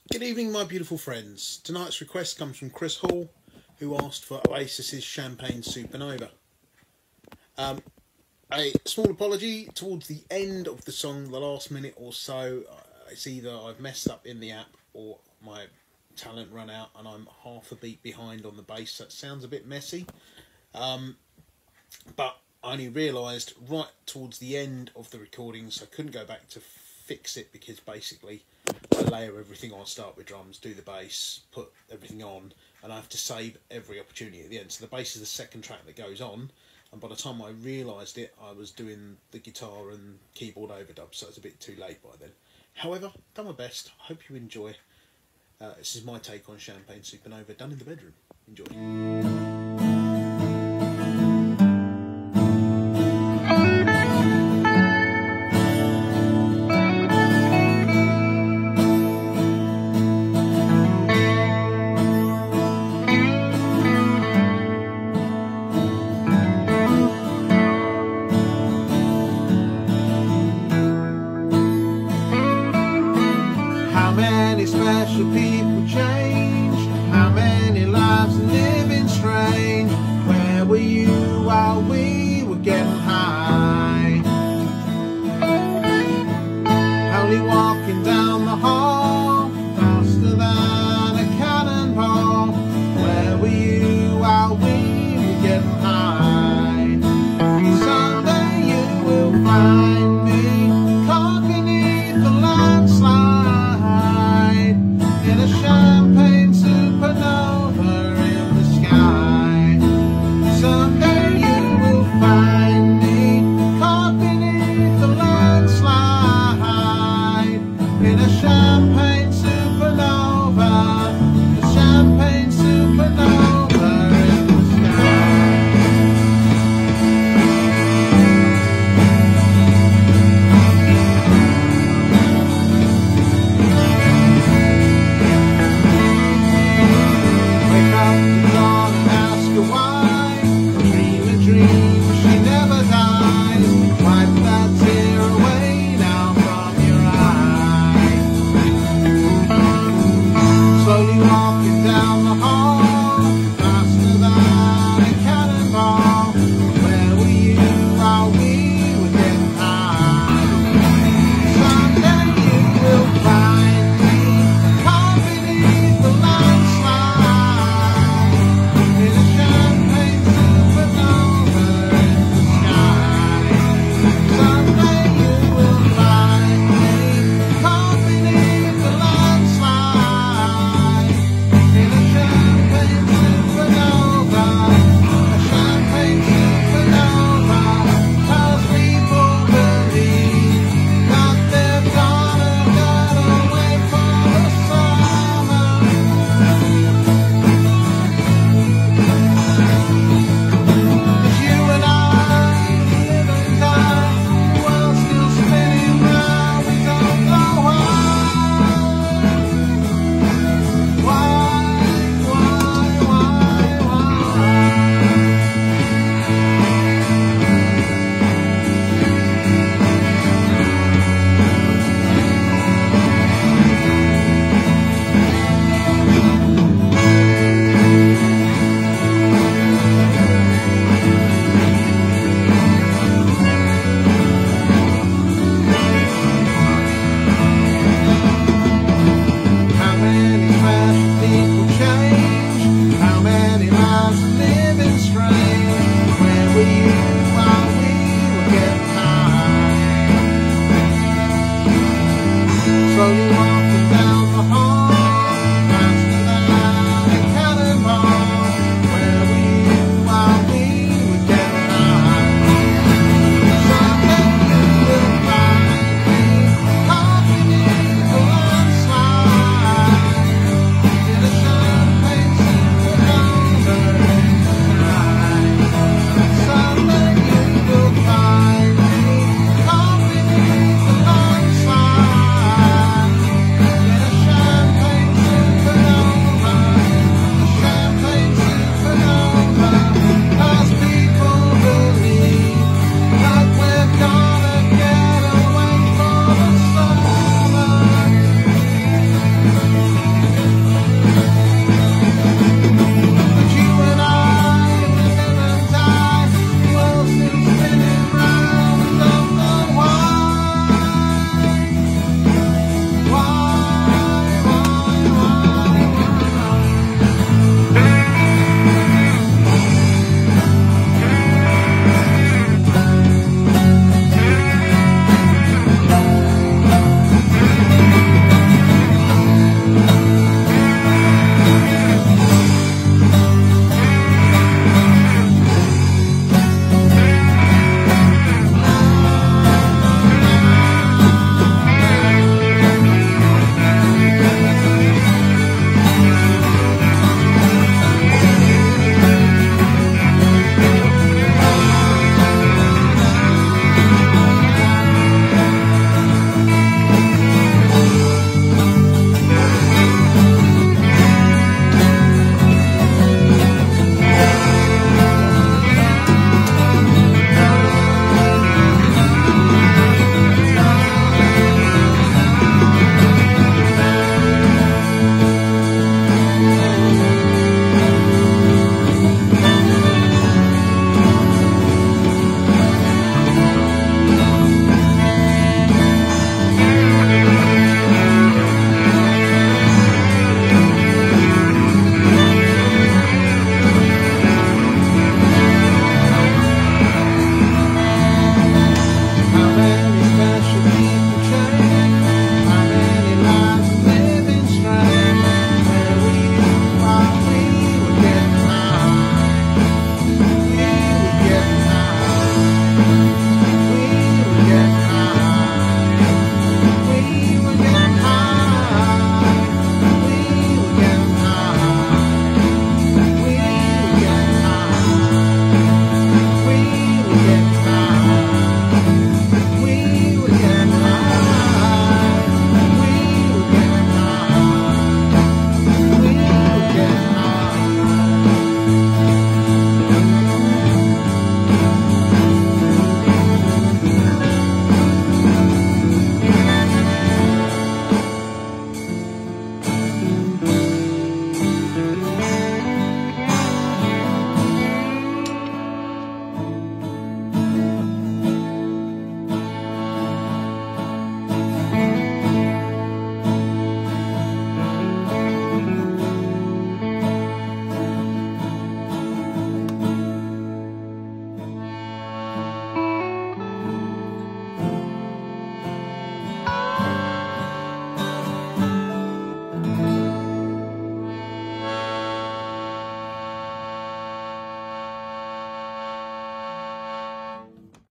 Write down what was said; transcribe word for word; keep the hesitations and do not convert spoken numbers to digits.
Good evening, my beautiful friends. Tonight's request comes from Chris Hall, who asked for Oasis's Champagne Supernova. Um, a small apology, towards the end of the song, the last minute or so, it's either I've messed up in the app or my talent run out and I'm half a beat behind on the bass. That sounds a bit messy, um, but I only realised right towards the end of the recording, so I couldn't go back to fix it because basically I layer everything on, start with drums, do the bass, put everything on, and I have to save every opportunity at the end. So the bass is the second track that goes on, and by the time I realised it, I was doing the guitar and keyboard overdub, so it's a bit too late by then. However, done my best. I hope you enjoy. Uh, this is my take on Champagne Supernova, done in the bedroom. Enjoy. How many special people changed? How many lives are living strange? Where were you while we were getting high?